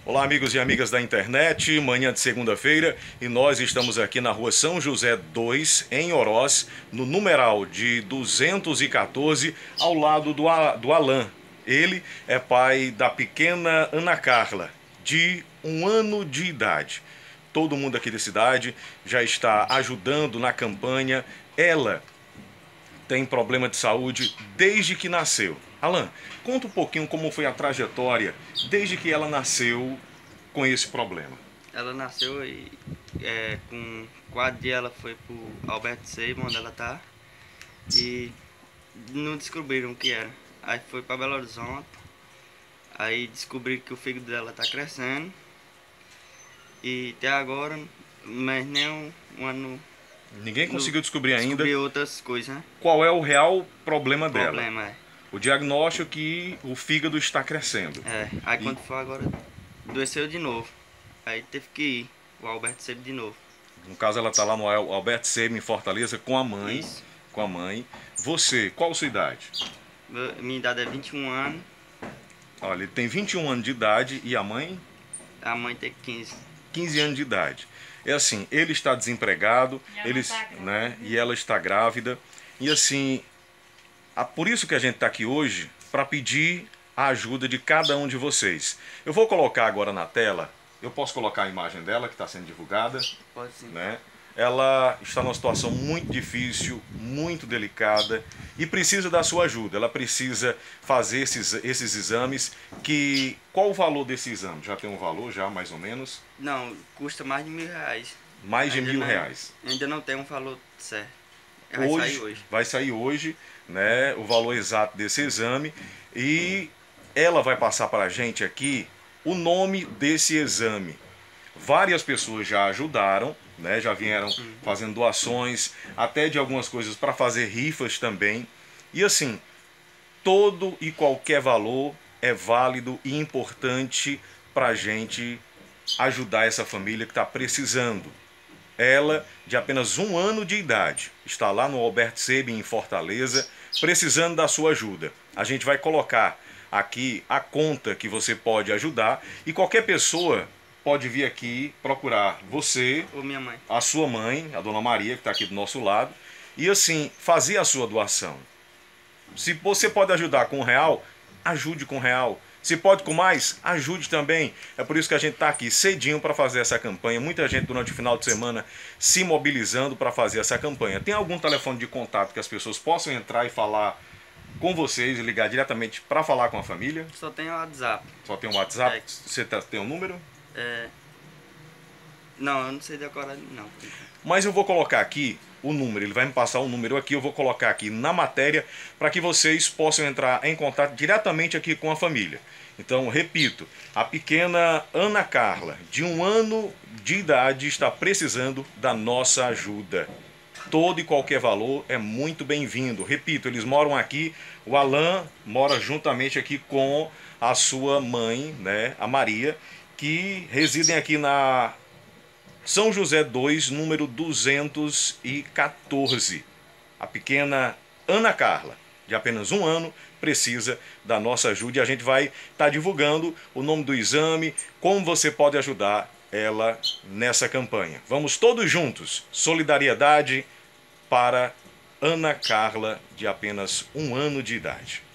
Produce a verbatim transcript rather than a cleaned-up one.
Olá, amigos e amigas da internet, manhã de segunda-feira, e nós estamos aqui na rua São José dois, em Oroz, no numeral de duzentos e quatorze, ao lado do, A- do Alan. Ele é pai da pequena Ana Carla, de um ano de idade. Todo mundo aqui da cidade já está ajudando na campanha. Ela tem problema de saúde desde que nasceu. Alan, conta um pouquinho como foi a trajetória desde que ela nasceu com esse problema. Ela nasceu e é, com quatro dias ela foi pro Alberto Seib, onde ela tá, e não descobriram o que era. Aí foi pra Belo Horizonte, aí descobriram que o fígado dela tá crescendo, e até agora, mas nem um, um ano Ninguém não conseguiu descobrir ainda descobriu outras coisas, né? qual é o real problema O dela. problema é. O diagnóstico é que o fígado está crescendo. É, aí E- quando foi agora, adoeceu de novo. Aí teve que ir o Alberto Seib de novo. No caso, ela está lá no Al- Alberto Seib, em Fortaleza, com a mãe. Isso. Com a mãe. Você, qual a sua idade? Meu- Minha idade é vinte e um anos, Olha, ele tem vinte e um anos de idade e a mãe a mãe tem quinze. quinze anos de idade. É assim, ele está desempregado, ele, né, e ela está grávida. E assim, a- por isso que a gente está aqui hoje, para pedir a ajuda de cada um de vocês. Eu vou colocar agora na tela, eu posso colocar a imagem dela que está sendo divulgada, Pode sim. né? Ela está numa situação muito difícil, muito delicada e precisa da sua ajuda. Ela precisa fazer esses, esses exames. Que qual o valor desse exame? Já tem um valor já mais ou menos? Não, custa mais de mil reais. Mais de Ainda mil não- reais. Ainda não tem um valor certo. Vai Hoje, sair hoje. vai sair hoje, né, o valor exato desse exame, e ela vai passar para a gente aqui o nome desse exame. Várias pessoas já ajudaram, né, já vieram fazendo doações, até de algumas coisas para fazer rifas também. E assim, todo e qualquer valor é válido e importante para a gente ajudar essa família que está precisando. Ela, de apenas um ano de idade, está lá no Alberto Seib, em Fortaleza, precisando da sua ajuda. A gente vai colocar aqui a conta que você pode ajudar, e qualquer pessoa pode vir aqui procurar você, Ô minha mãe. a sua mãe, a dona Maria, que está aqui do nosso lado, e assim, fazer a sua doação. Se você pode ajudar com um real, ajude com um real. Se pode com mais, ajude também. É por isso que a gente está aqui cedinho para fazer essa campanha. Muita gente durante o final de semana se mobilizando para fazer essa campanha. Tem algum telefone de contato que as pessoas possam entrar e falar com vocês, e ligar diretamente para falar com a família? Só tem o WhatsApp. Só tem um WhatsApp? É. Você tá- tem um número? É... Não, eu não sei decorar não. Mas eu vou colocar aqui o número, ele vai me passar o número aqui, eu vou colocar aqui na matéria para que vocês possam entrar em contato diretamente aqui com a família. Então, repito, a pequena Ana Carla, de um ano de idade, está precisando da nossa ajuda. Todo e qualquer valor é muito bem-vindo. Repito, eles moram aqui, o Alan mora juntamente aqui com a sua mãe, né, a Maria, que residem aqui na São José dois, número duzentos e quatorze. A pequena Ana Carla, de apenas um ano, precisa da nossa ajuda, e a gente vai estar divulgando o nome do exame, como você pode ajudar ela nessa campanha. Vamos todos juntos. Solidariedade para Ana Carla, de apenas um ano de idade.